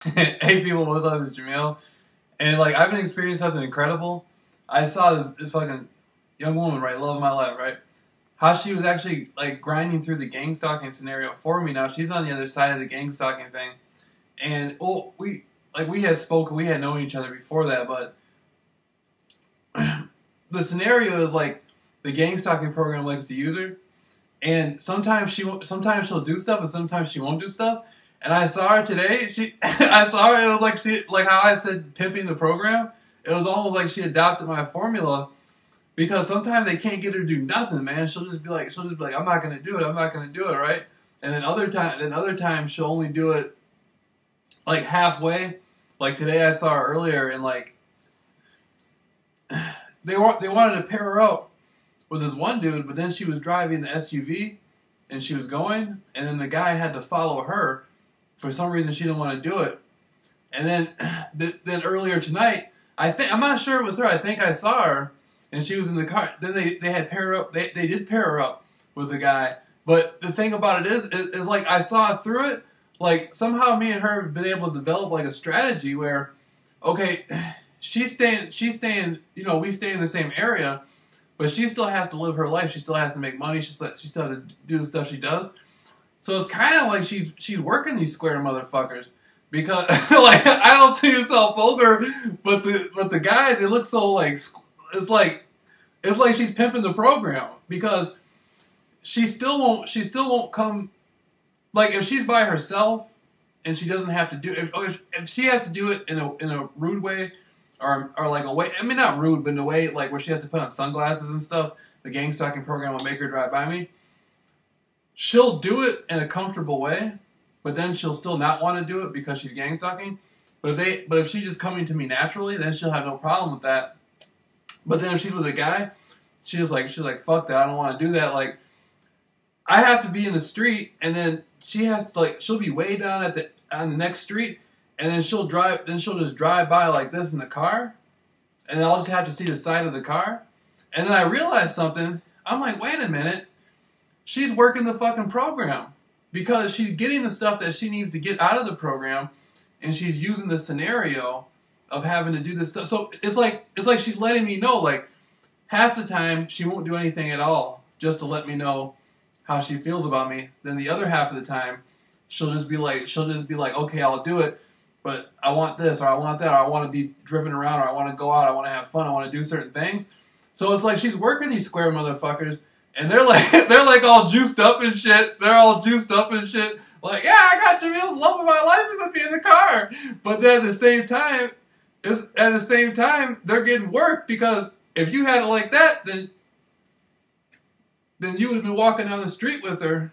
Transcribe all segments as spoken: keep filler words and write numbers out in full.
Hey people, what's up? It's Jamil. And like, I've been experiencing something incredible. I saw this, this fucking young woman, right? Love of my life, right? How she was actually like grinding through the gang stalking scenario for me. Now she's on the other side of the gang stalking thing. And well, we like we had spoken, we had known each other before that, but the scenario is like the gang stalking program likes to use her. And sometimes she sometimes she'll do stuff and sometimes she won't do stuff. And I saw her today. She, I saw her. It was like she, like how I said, pimping the program. It was almost like she adopted my formula, because sometimes they can't get her to do nothing, man. She'll just be like, she'll just be like, I'm not gonna do it. I'm not gonna do it, right? And then other time, then other times she'll only do it like halfway. Like today, I saw her earlier, and like they want they wanted to pair her up with this one dude, but then she was driving the S U V, and she was going, and then the guy had to follow her. For some reason, she didn't want to do it. And then, th then earlier tonight, I think I'm not sure it was her. I think I saw her, and she was in the car. Then they they had pair her up. They they did pair her up with the guy. But the thing about it is, is, is like I saw through it. Like somehow me and her have been able to develop like a strategy where, okay, she's staying. She's staying. You know, we stay in the same area, but she still has to live her life. She still has to make money. She still she still has to do the stuff she does. So it's kind of like she's she's working these square motherfuckers, because like I don't see yourself vulgar, but the but the guys, they look so like it's like it's like she's pimping the program, because she still won't she still won't come. Like if she's by herself and she doesn't have to do if, if, if she has to do it in a in a rude way, or or like a way, I mean not rude, but in a way like where she has to put on sunglasses and stuff, the gang stalking program will make her drive by me. She'll do it in a comfortable way, but then she'll still not want to do it because she's gang stalking. But if they, but if she's just coming to me naturally, then she'll have no problem with that. But then if she's with a guy, she's like, she's like, fuck that, I don't want to do that. Like, I have to be in the street, and then she has to like, she'll be way down at the on the next street, and then she'll drive, then she'll just drive by like this in the car, and I'll just have to see the side of the car, and then I realize something. I'm like, wait a minute. She's working the fucking program, because she's getting the stuff that she needs to get out of the program, and she's using the scenario of having to do this stuff. So it's like it's like she's letting me know, like, half the time she won't do anything at all just to let me know how she feels about me. Then the other half of the time, she'll just be like, she'll just be like, okay, I'll do it, but I want this, or I want that, or I want to be driven around, or I want to go out, I want to have fun, I want to do certain things. So it's like she's working these square motherfuckers. And they're like, they're like all juiced up and shit. They're all juiced up and shit. Like, yeah, I got Jamil's love of my life if I be in the car. But then at the same time, it's, at the same time, they're getting work, because if you had it like that, then, then you would have been walking down the street with her,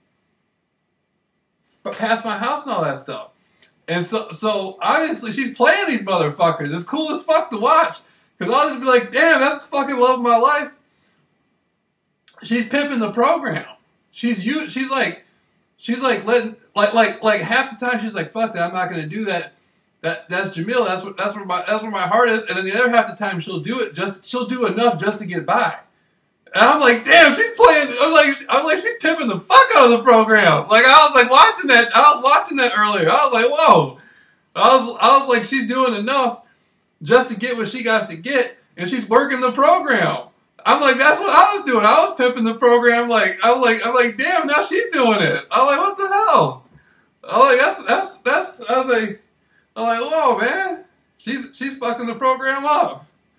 past my house and all that stuff. And so, so obviously she's playing these motherfuckers. It's cool as fuck to watch, because I'll just be like, damn, that's the fucking love of my life. She's pimping the program. She's you. She's like, she's like letting like like like half the time she's like, fuck that, I'm not gonna do that. That that's Jamil. That's what that's where my that's where my heart is. And then the other half the time she'll do it just she'll do enough just to get by. And I'm like, damn, she's playing. I'm like I'm like she's pimping the fuck out of the program. Like I was like watching that. I was watching that earlier. I was like, whoa. I was I was like, she's doing enough just to get what she got to get, and she's working the program. I'm like, that's what I was doing. I was pimping the program. Like, I'm like, I'm like, damn, now she's doing it. I'm like, what the hell? I'm like, that's, that's, that's, I was like, I'm like, whoa, man. She's, she's fucking the program up.